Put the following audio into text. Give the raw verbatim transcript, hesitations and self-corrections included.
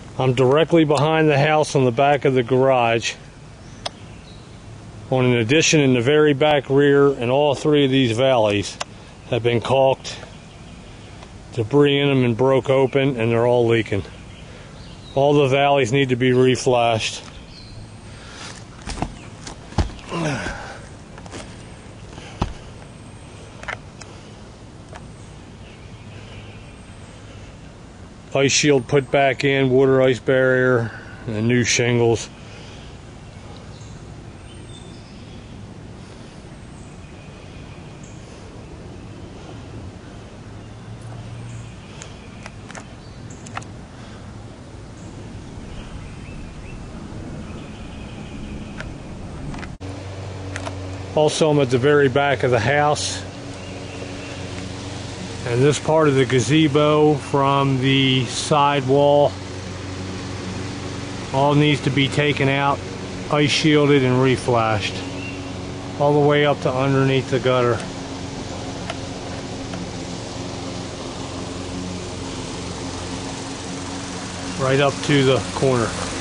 I'm directly behind the house on the back of the garage. On an addition in the very back rear, and all three of these valleys have been caulked. Debris in them and broke open, and they're all leaking. All the valleys need to be reflashed. Ice shield put back in, water ice barrier, and new shingles. Also, I'm at the very back of the house, and this part of the gazebo from the side wall all needs to be taken out, ice shielded, and reflashed all the way up to underneath the gutter. Right up to the corner.